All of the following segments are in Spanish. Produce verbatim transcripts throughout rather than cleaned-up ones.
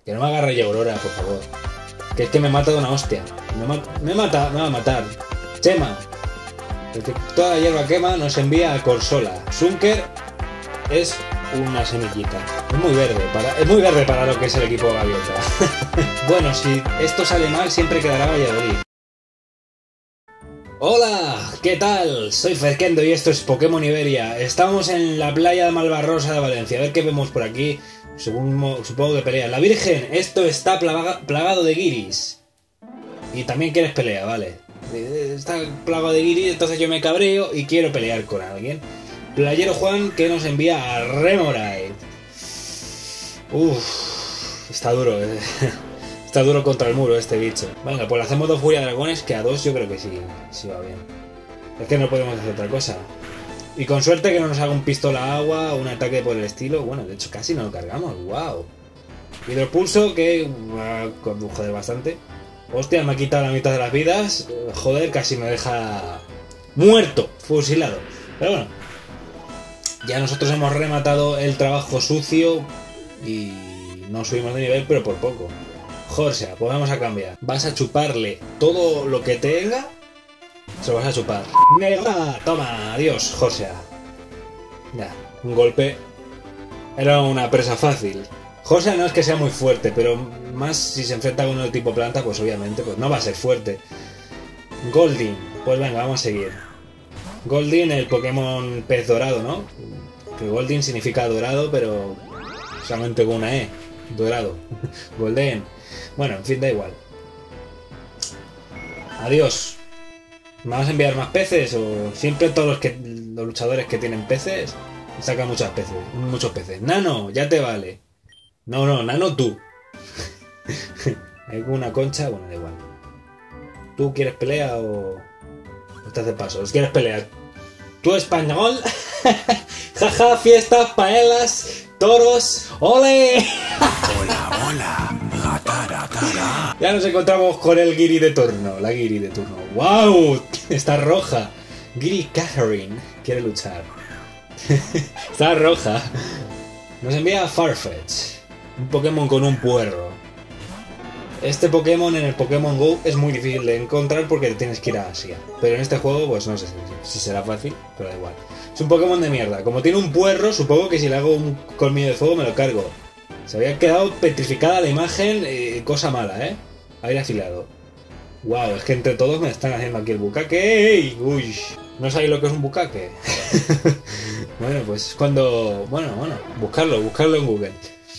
Que no me agarre ya Aurora, por favor. Que es que me mata de una hostia. Me, ma me mata, me va a matar. Chema. El que toda la hierba quema nos envía a Corsola. Sunker es una semillita. Es muy verde para, es muy verde para lo que es el equipo Gaviota. Bueno, si esto sale mal, siempre quedará Valladolid. Hola, ¿qué tal? Soy Fezquendo y esto es Pokémon Iberia. Estamos en la playa de Malvarrosa de Valencia. A ver qué vemos por aquí. Según, supongo que pelea. La Virgen, esto está plaga, plagado de guiris. Y también quieres pelea, vale. Está plagado de guiris, entonces yo me cabreo y quiero pelear con alguien. Playero Juan que nos envía a Remoraid. Uff, está duro, eh. Está duro contra el muro este bicho. Venga, pues le hacemos dos Furia Dragones, que a dos yo creo que sí, sí va bien. Es que no podemos hacer otra cosa. Y con suerte que no nos haga un pistola agua o un ataque por el estilo. Bueno, de hecho casi no lo cargamos, wow. Hidropulso que... Uh, joder, bastante. Hostia, me ha quitado la mitad de las vidas. Joder, casi me deja... muerto, fusilado. Pero bueno. Ya nosotros hemos rematado el trabajo sucio y no subimos de nivel, pero por poco. Jorsea, pues vamos a cambiar. Vas a chuparle todo lo que tenga. Se lo vas a chupar. ¡Negra! Toma, adiós, Jorsea. Ya, un golpe. Era una presa fácil. Jorsea no es que sea muy fuerte, pero más si se enfrenta con uno de tipo planta, pues obviamente pues no va a ser fuerte. Goldeen, pues venga, vamos a seguir. Goldeen, el Pokémon pez dorado, ¿no? Que Goldeen significa dorado, pero solamente con una E. Dorado. Goldeen. Bueno, en fin, da igual. Adiós. ¿Me vas a enviar más peces? O siempre todos los, que, los luchadores que tienen peces sacan muchas peces, muchos peces. Nano, ya te vale. No, no, Nano tú. Hay una concha, bueno, da igual. ¿Tú quieres pelea o, o te hace paso? ¿Quieres pelear? ¿Tú español? Jaja, fiestas, paelas, toros, ¡ole! Hola, hola. Ya nos encontramos con el Guiri de turno, la Guiri de turno. ¡Wow! Está roja. Guiri Catherine quiere luchar. Está roja. Nos envía a Farfetch, un Pokémon con un puerro. Este Pokémon en el Pokémon Go es muy difícil de encontrar porque tienes que ir a Asia. Pero en este juego, pues no sé si será fácil, pero da igual. Es un Pokémon de mierda. Como tiene un puerro, supongo que si le hago un colmillo de fuego me lo cargo. Se había quedado petrificada la imagen, eh, cosa mala, ¿eh? Aire afilado. Wow, es que entre todos me están haciendo aquí el bucaque. ¡Ey! Uy, ¿no sabéis lo que es un bucaque? Bueno, pues cuando... Bueno, bueno, buscarlo, buscarlo en Google.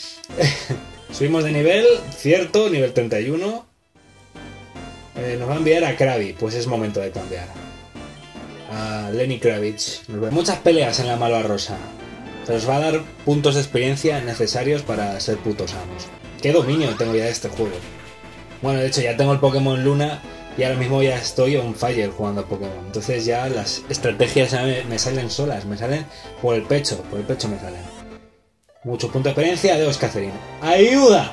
Subimos de nivel, cierto, nivel treinta y uno. Eh, nos va a enviar a Krabby, pues es momento de cambiar. A Lenny Kravitz. Muchas peleas en la Malvarrosa. Se os va a dar puntos de experiencia necesarios para ser putos amos. ¿Qué dominio tengo ya de este juego? Bueno, de hecho ya tengo el Pokémon Luna y ahora mismo ya estoy on fire jugando al Pokémon. Entonces ya las estrategias ya me, me salen solas, me salen por el pecho, por el pecho me salen. Muchos puntos de experiencia, adiós Catherine. ¡Ayuda!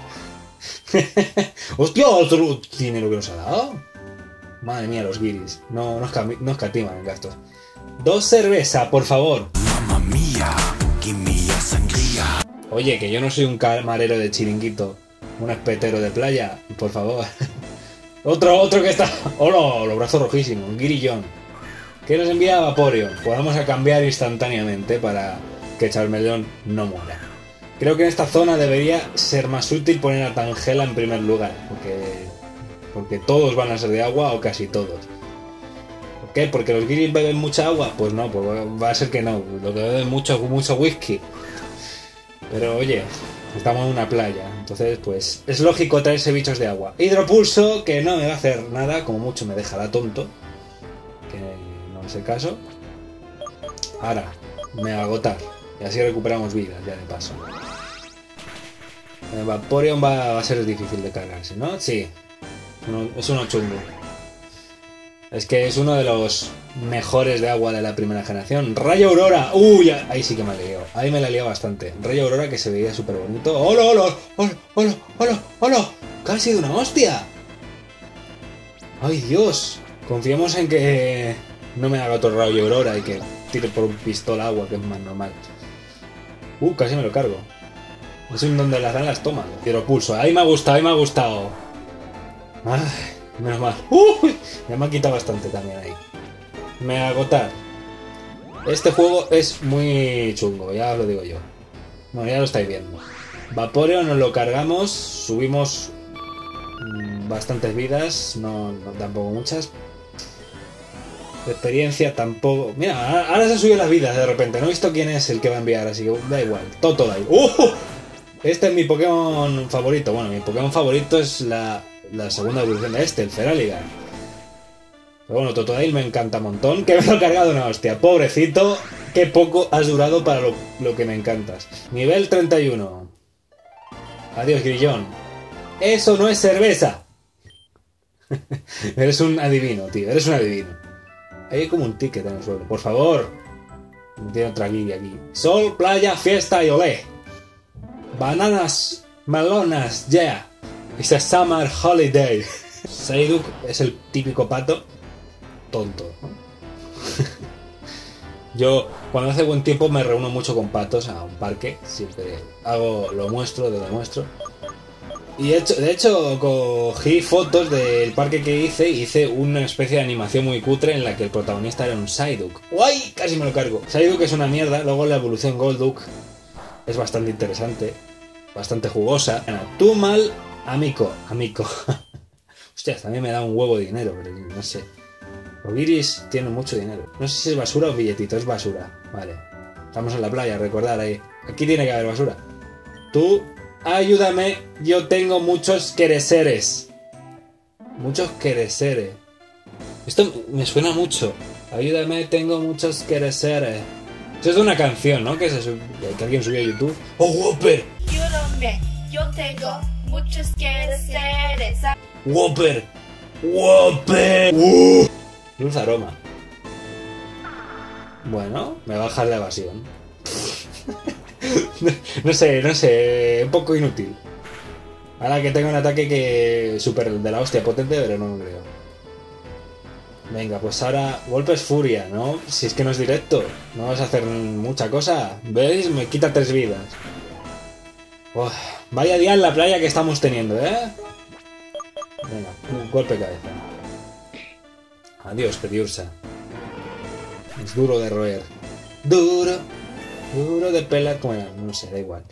¡Hostia! Otro dinero que nos ha dado. Madre mía, los guiris. No, no, no escatiman en gastos. Dos cerveza, por favor. Mamma mía. Sangría. Oye, que yo no soy un camarero de chiringuito, un espetero de playa, por favor. Otro, otro que está... ¡Hola! Los brazos rojísimos, un guirillón. ¿Qué nos envía a Vaporeon? Pues vamos a cambiar instantáneamente para que Charmeleon no muera. Creo que en esta zona debería ser más útil poner a Tangela en primer lugar, porque, porque todos van a ser de agua o casi todos. ¿Por qué? ¿Porque los guiris beben mucha agua? Pues no, pues va a ser que no. Lo que beben mucho, mucho whisky. Pero oye, estamos en una playa, entonces pues es lógico traerse bichos de agua. Hidropulso, que no me va a hacer nada, como mucho me dejará tonto, que no es el caso. Ahora, me va a agotar, y así recuperamos vidas ya de paso. El Vaporeon va, va a ser difícil de cargarse, ¿no? Sí, uno, es uno chungo. Es que es uno de los mejores de agua de la primera generación. ¡Rayo Aurora! ¡Uy! Ahí sí que me ha liado. Ahí me la he liado bastante. Rayo Aurora que se veía súper bonito. ¡Hola, hola! ¡Hola, hola, hola, hola! ¡Casi de una hostia! ¡Ay, Dios! Confiemos en que no me haga otro Rayo Aurora y que tire por un pistola agua, que es más normal. ¡Uh! Casi me lo cargo. Es un donde las dan las tomas. Quiero pulso. Ahí me ha gustado, ahí me ha gustado. Ay, menos mal. Uy, ya me ha quitado bastante también ahí. Me agotar. Este juego es muy chungo, ya os lo digo yo. Bueno, ya lo estáis viendo. Vaporeon nos lo cargamos, subimos mmm, bastantes vidas, no, no tampoco muchas. De experiencia tampoco. Mira, ahora se han subido las vidas de repente. No he visto quién es el que va a enviar, así que da igual. Toto da igual. ¡Uh! Este es mi Pokémon favorito. Bueno, mi Pokémon favorito es la, la segunda evolución de este, el Feraligatr. Pero bueno, Totodile me encanta un montón. Que me lo he cargado una hostia. Pobrecito, qué poco has durado para lo, lo que me encantas. Nivel treinta y uno. Adiós, grillón. Eso no es cerveza. Eres un adivino, tío. Eres un adivino. Ahí hay como un ticket en el suelo. Por favor. Tiene otra guía aquí. Sol, playa, fiesta y olé. Bananas, melonas, yeah. It's a summer holiday. Psyduck es el típico pato tonto, ¿no? Yo, cuando hace buen tiempo, me reúno mucho con patos a un parque. Siempre hago, lo muestro, lo demuestro. Y de hecho, de hecho, cogí fotos del parque que hice y hice una especie de animación muy cutre en la que el protagonista era un Psyduck. ¡Uy! Casi me lo cargo. Psyduck es una mierda, luego la evolución Golduck es bastante interesante, bastante jugosa. Tú mal, amico, amico. Hostia, también me da un huevo de dinero, pero no sé. Los guiris tienen mucho dinero. No sé si es basura o billetito, es basura. Vale. Estamos en la playa, recordar ahí. Aquí tiene que haber basura. Tú, ayúdame, yo tengo muchos quereseres. Muchos quereseres. Esto me suena mucho. Ayúdame, tengo muchos quereseres. Esto es de una canción, ¿no? Que, se sub... que alguien subió a YouTube. ¡Oh, Whopper! Ayúdame, yo tengo muchos quereseres. ¡Whopper! ¡Whopper! ¡Uh! Dulce aroma. Bueno, me baja la evasión. No sé, no sé, un poco inútil. Ahora que tengo un ataque que súper de la hostia potente, pero no lo creo. Venga, pues ahora golpes furia, ¿no? Si es que no es directo, no vas a hacer mucha cosa. ¿Veis? Me quita tres vidas. Uf, vaya día en la playa que estamos teniendo, ¿eh? Venga, un golpe de cabeza. Adiós, Pediursa. Es duro de roer. Duro. Duro de pelar. Bueno, no sé, da igual.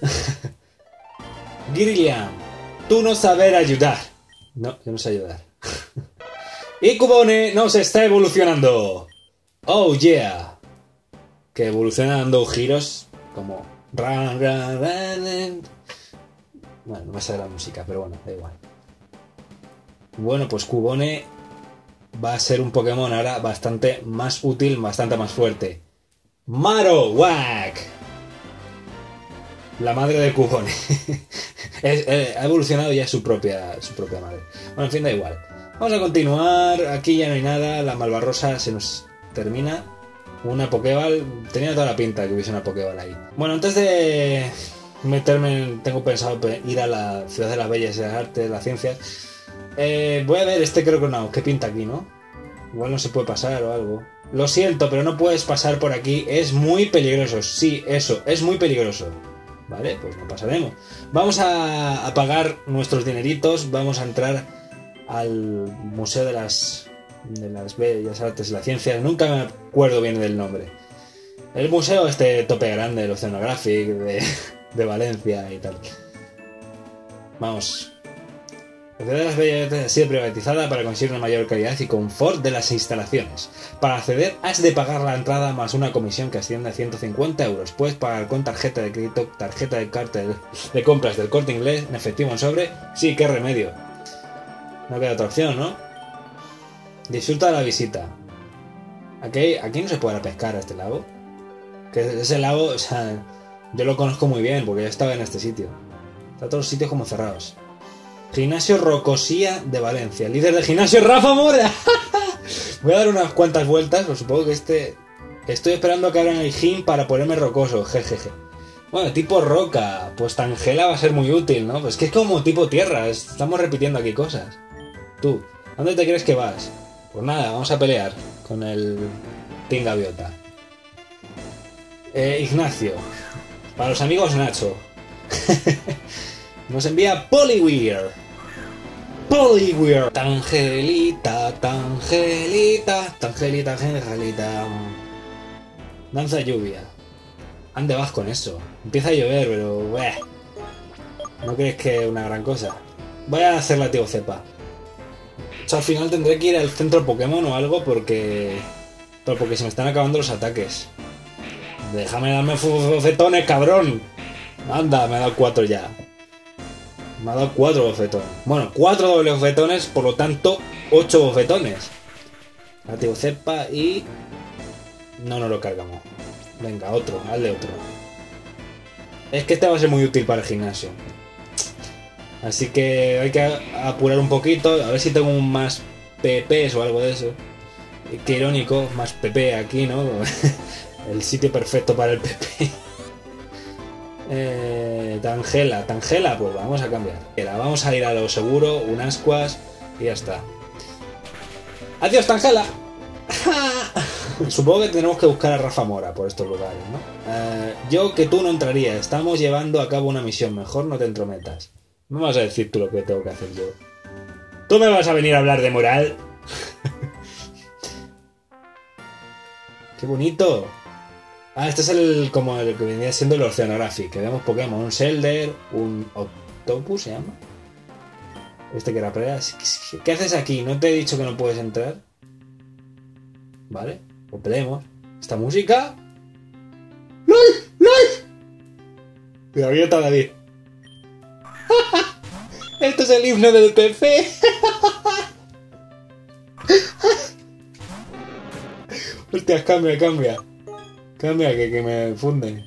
Guirilia, tú no saber ayudar. No, yo no sé ayudar. Y Cubone nos está evolucionando. Oh yeah. Que evoluciona dando giros como... Ran, ran, ran. Bueno, no va a ser la música, pero bueno, da igual. Bueno, pues Cubone va a ser un Pokémon ahora bastante más útil, bastante más fuerte. Marowak. La madre de Cubone. es, eh, ha evolucionado ya su propia, su propia madre. Bueno, en fin, da igual. Vamos a continuar. Aquí ya no hay nada. La Malvarrosa se nos termina. Una Pokéball. Tenía toda la pinta que hubiese una Pokéball ahí. Bueno, antes de meterme, tengo pensado ir a la Ciudad de las Bellas y las Artes, las Ciencias. Eh, voy a ver este, creo que no. ¿Qué pinta aquí, no? Igual no se puede pasar o algo. Lo siento, pero no puedes pasar por aquí. Es muy peligroso. Sí, eso, es muy peligroso. Vale, pues no pasaremos. Vamos a, a pagar nuestros dineritos. Vamos a entrar al Museo de las, de las Bellas Artes y las Ciencias. Nunca me acuerdo bien del nombre. El museo este tope grande, el Oceanographic de, de Valencia y tal. Vamos. La Ciudad de las Bellas Artes ha sido privatizada para conseguir una mayor calidad y confort de las instalaciones. Para acceder has de pagar la entrada más una comisión que asciende a ciento cincuenta euros. Puedes pagar con tarjeta de crédito, tarjeta de carta de, de compras del Corte Inglés, en efectivo en sobre. Sí, qué remedio. No queda otra opción, ¿no? Disfruta de la visita. Aquí, aquí no se podrá pescar a este lago. Que ese lago, o sea, yo lo conozco muy bien porque yo estaba en este sitio. Está todos los sitios como cerrados. Gimnasio Rocosía de Valencia. Líder de gimnasio Rafa Mora. Voy a dar unas cuantas vueltas, pero supongo que este... Estoy esperando a que abran el gym para ponerme rocoso, jejeje. Bueno, tipo roca. Pues Tangela va a ser muy útil, ¿no? Pues que es como tipo tierra. Estamos repitiendo aquí cosas. Tú, ¿a dónde te crees que vas? Pues nada, vamos a pelear con el Team Gaviota. Eh, Ignacio. Para los amigos Nacho. Nos envía Poliwhirl. Poliwhirl. Tangelita, Tangelita, Tangelita, Tangelita. Danza lluvia. Ande vas con eso. Empieza a llover, pero... Bleh. ¿No crees que es una gran cosa? Voy a hacer la tío cepa. O sea, al final tendré que ir al centro Pokémon o algo porque... Pero porque se me están acabando los ataques. Déjame darme bofetones, cabrón. Anda, me ha dado cuatro ya. Me ha dado cuatro bofetones. Bueno, cuatro dobles bofetones, por lo tanto, ocho bofetones. La tío cepa y... No nos lo cargamos. Venga, otro, hazle otro. Es que este va a ser muy útil para el gimnasio. Así que hay que apurar un poquito. A ver si tengo un más P Ps o algo de eso. Qué irónico, más P P aquí, ¿no? El sitio perfecto para el P P. Eh, Tangela, Tangela, pues vamos a cambiar. Vamos a ir a lo seguro, un ascuas y ya está. ¡Adiós, Tangela! Supongo que tenemos que buscar a Rafa Mora por estos lugares, ¿no? Eh, yo que tú no entraría. Estamos llevando a cabo una misión. Mejor no te entrometas. No me vas a decir tú lo que tengo que hacer yo. ¿Tú me vas a venir a hablar de moral? ¡Qué bonito! Ah, este es el como el que venía siendo el Oceanographic. Que vemos Pokémon. Un Shelder, un Octopus se llama. Este que era pelea. ¿Qué haces aquí? ¿No te he dicho que no puedes entrar? Vale, pues peleemos. Esta música... ¡Lol! ¡Lol! Me avienta David. Esto es el himno del P C. Hostias, cambia, cambia. Cambia, que, que me funde.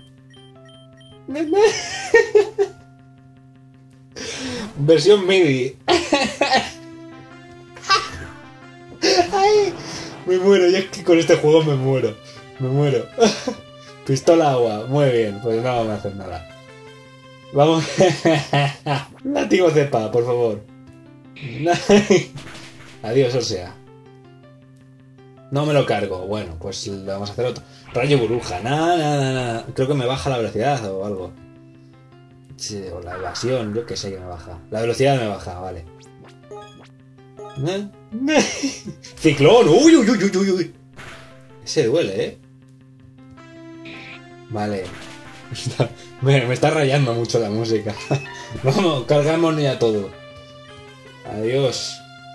Versión MIDI. Ay, me muero, yo es que con este juego me muero. Me muero. Pistola agua, muy bien, pues no vamos a hacer nada. Vamos. Nativo cepa, por favor. Adiós, o sea. No me lo cargo. Bueno, pues le vamos a hacer otro. Rayo burbuja. Nada, nada, nada. Creo que me baja la velocidad o algo. Sí, o la evasión, yo que sé que me baja. La velocidad me baja, vale. Ciclón. Uy, uy, uy, uy, uy. Ese duele, ¿eh? Vale. Me, me está rayando mucho la música. Vamos, cargamos ya todo. Adiós.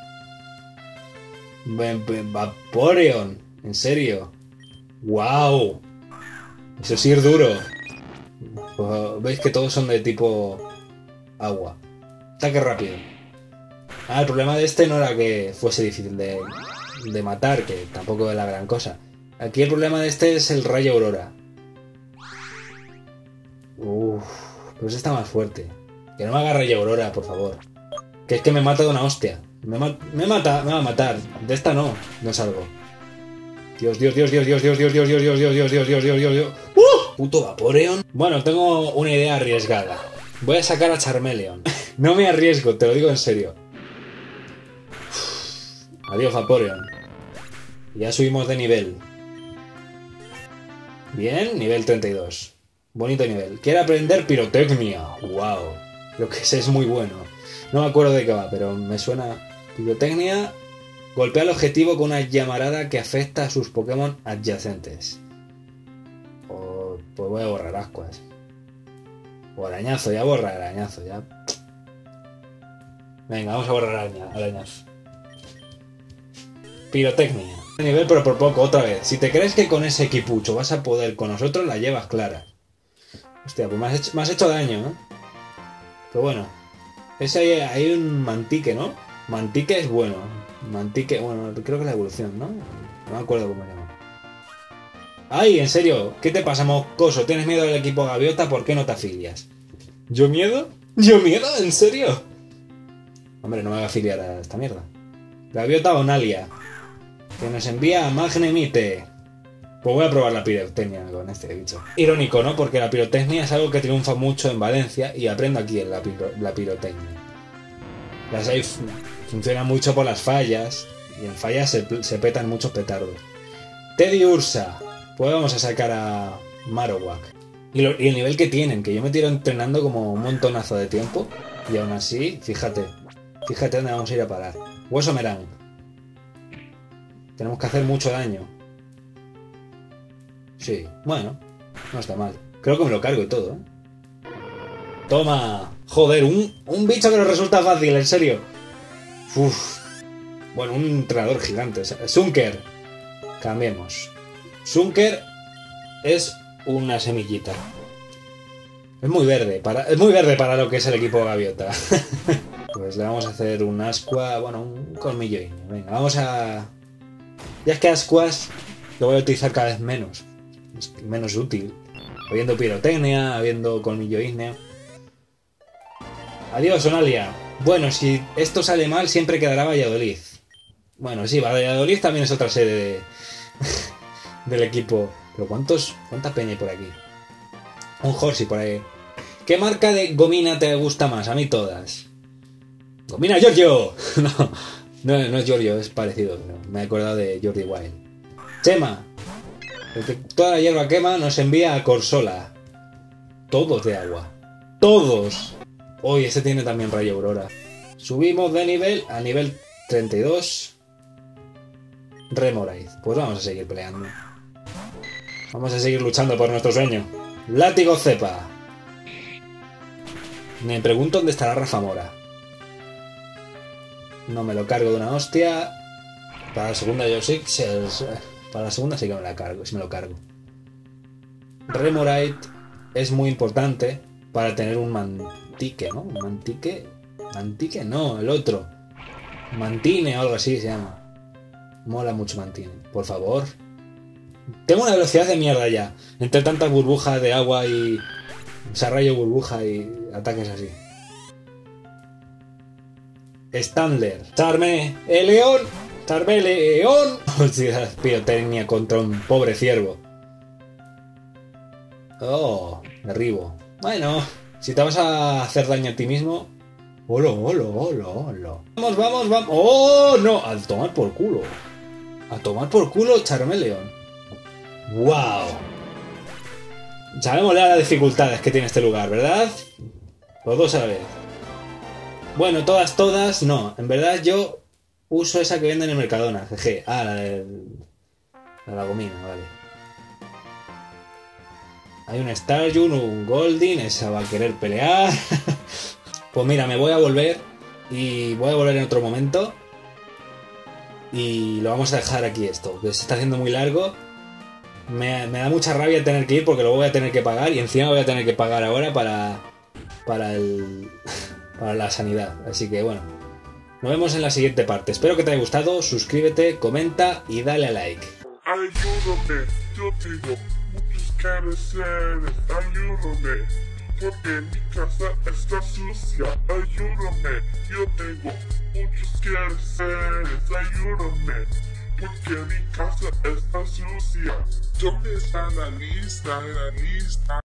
Vaporeon. En serio. Wow. Eso sí es duro. Pues, veis que todos son de tipo agua. Ataque rápido. Ah, el problema de este no era que fuese difícil de, de matar, que tampoco es la gran cosa. Aquí el problema de este es el rayo aurora. Uff, pero ese está más fuerte. Que no me haga rayo aurora, por favor. Que es que me mata de una hostia. Me, ma me mata, me va a matar. De esta no, no salgo. Dios, Dios, Dios, Dios, Dios, Dios, Dios, Dios, Dios, Dios, Dios, Dios, Dios, Dios, Dios, Dios, Dios. ¡Uh! Puto Vaporeon. Bueno, tengo una idea arriesgada. Voy a sacar a Charmeleon. No me arriesgo, te lo digo en serio. Adiós, Vaporeon. Ya subimos de nivel. Bien, nivel treinta y dos. Bonito nivel. Quiero aprender pirotecnia. Wow. Lo que sé es muy bueno. No me acuerdo de qué va, pero me suena. Pirotecnia. Golpea al objetivo con una llamarada que afecta a sus Pokémon adyacentes. O, pues voy a borrar ascuas. O arañazo, ya borra arañazo, ya. Venga, vamos a borrar araña, arañazo. Pirotecnia. Nivel pero por poco, otra vez. Si te crees que con ese equipucho vas a poder con nosotros, la llevas clara. Hostia, pues me has hecho, me has hecho daño, ¿no? Pero bueno. Ese hay, hay un mantique, ¿no? Mantique es bueno. Mantique, bueno, creo que es la evolución, ¿no? No me acuerdo cómo se llama. ¡Ay, en serio! ¿Qué te pasa, mocoso? ¿Tienes miedo del equipo Gaviota? ¿Por qué no te afilias? ¿Yo miedo? ¿Yo miedo? ¿En serio? Hombre, no me voy a afiliar a esta mierda. Gaviota o Nalia. Que nos envía a Magnemite. Pues voy a probar la pirotecnia con este bicho. Irónico, ¿no? Porque la pirotecnia es algo que triunfa mucho en Valencia y aprendo aquí en la, piro la pirotecnia. Las hay funciona mucho por las fallas y en fallas se, se petan muchos petardos. Teddy Ursa. Pues vamos a sacar a Marowak. Y, lo, y el nivel que tienen, que yo me tiro entrenando como un montonazo de tiempo. Y aún así, fíjate. Fíjate dónde vamos a ir a parar. Hueso Merán. Tenemos que hacer mucho daño. Sí, bueno. No está mal. Creo que me lo cargo y todo, ¿eh? ¡Toma! Joder, un, un bicho que nos resulta fácil, en serio. Uf. Bueno, un entrenador gigante. Sunker. Cambiemos. Sunker es una semillita. Es muy verde. Para, es muy verde para lo que es el equipo Gaviota. Pues le vamos a hacer un Asqua. Bueno, un colmillo igneo. Venga, vamos a... Ya es que Asquas lo voy a utilizar cada vez menos. Es menos útil. Habiendo pirotecnia, habiendo colmillo ígneo. Adiós, Sonalia. Bueno, si esto sale mal, siempre quedará Valladolid. Bueno, sí, Valladolid también es otra sede de... del equipo. Pero ¿cuántos, ¿cuánta peña hay por aquí? Un Horsey por ahí. ¿Qué marca de gomina te gusta más? A mí todas. ¡Gomina Giorgio! No, no, no es Giorgio, es parecido. Pero me he acordado de Jordi Wild. Chema. El que toda la hierba quema nos envía a Corsola. Todos de agua. ¡Todos! Hoy este tiene también rayo aurora. Subimos de nivel a nivel treinta y dos. Remoraid. Pues vamos a seguir peleando. Vamos a seguir luchando por nuestro sueño. Látigo cepa. Me pregunto dónde estará Rafa Mora. No me lo cargo de una hostia. Para la segunda yo sí. Para la segunda sí que me la cargo. Si me lo cargo. Remoraid es muy importante para tener un mantique, ¿no? Un mantique. Mantique, no, el otro. Mantine o algo así se llama. Mola mucho Mantine. Por favor. Tengo una velocidad de mierda ya. Entre tantas burbujas de agua y... O sea, rayo burbuja y ataques así. Standler. Charme el león. Charme el león. Hostia, pirotecnia contra un pobre ciervo. Oh, derribo. Bueno, si te vas a hacer daño a ti mismo... Hola, hola, hola, hola. Vamos, vamos, vamos. ¡Oh, no! A tomar por culo. A tomar por culo Charmeleon. ¡Wow! Sabemos ya las dificultades que tiene este lugar, ¿verdad? Los dos a la vez. Bueno, todas, todas, no. En verdad yo uso esa que venden en el Mercadona. Jeje. Ah, la de... La, la gomina, vale. Hay un Starjun, un Goldin, esa va a querer pelear. Pues mira, me voy a volver y voy a volver en otro momento y lo vamos a dejar aquí esto, que se está haciendo muy largo. Me, me da mucha rabia tener que ir porque luego voy a tener que pagar y encima voy a tener que pagar ahora para para el para la sanidad. Así que bueno, nos vemos en la siguiente parte. Espero que te haya gustado, suscríbete, comenta y dale a like. Ayúdame, yo tengo muchos careceres, ayúdame. Porque mi casa está sucia, ayúdame. Yo tengo muchos quehaceres, ayúdame. Porque mi casa está sucia. ¿Dónde está la lista? La lista.